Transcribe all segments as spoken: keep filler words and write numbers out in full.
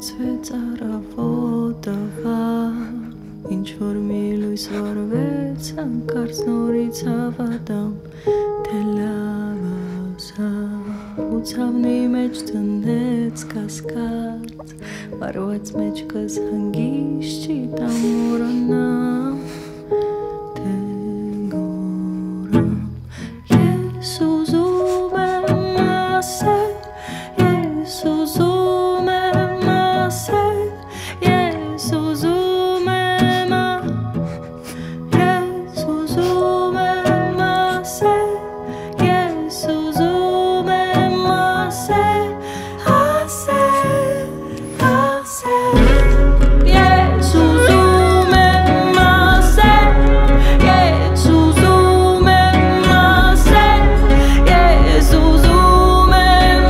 Բացվեց առավոտվա ինչ-որ մի լույս վարվեց հանկարծ նորից հավատամ թե լավս հա ու ցավնի մեջ տնեց կասկած վարված մեջքս հանգիստ չի տամ մոռանամ թե գորամ ես ուզում եմ ասել ես ուզում եմ ասել ես ուզում եմ ես ուզում եմ ասել ես ուզում եմ ասել ասել ասել ես ուզում եմ ասել ես ուզում եմ ասել ես ուզում եմ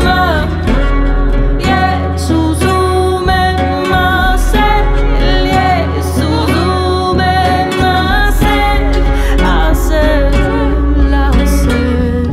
ես ուզում եմ ասել ես ուզում եմ ասել ասել ասել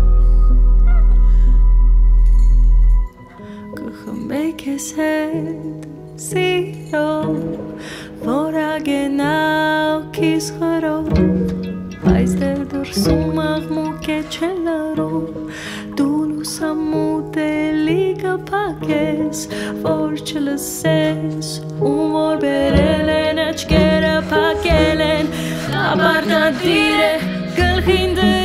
կխմեք ես հետ սիրով որ ագենալ քիզ խրով այս դեր դրսում աղմուկ է չելարով դու լուսամուտ էլի կփակես որ չլսես ում որ բերել են աչքերը փակել են ապարտադիր է գլխին դրել